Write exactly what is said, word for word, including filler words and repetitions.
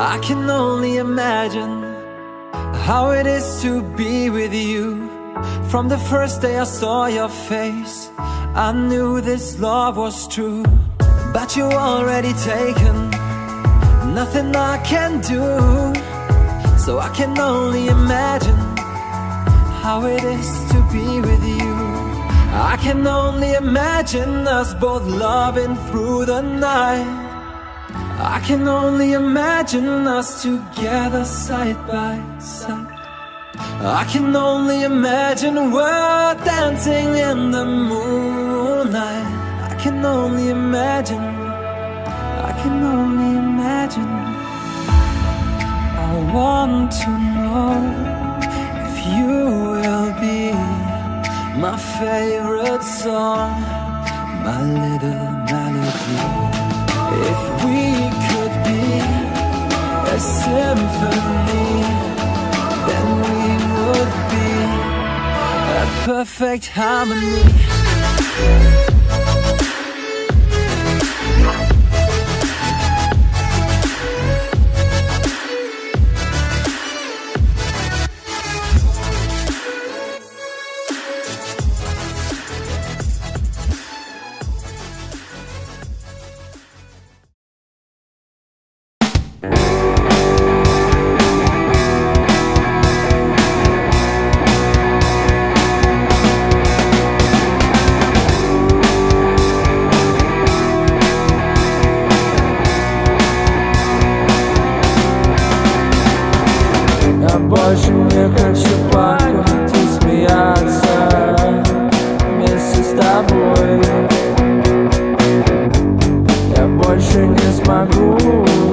I can only imagine how it is to be with you. From the first day I saw your face, I knew this love was true. But you already taken, nothing I can do. So I can only imagine how it is to be with you. I can only imagine us both loving through the night. I can only imagine us together side by side. I can only imagine we're dancing in the moonlight. I can only imagine, I can only imagine. I want to know if you will be my favorite song, my little melody. If we could be a symphony, then we would be a perfect harmony. Больше не хочу плакать и смеяться вместе с тобой. Я больше не смогу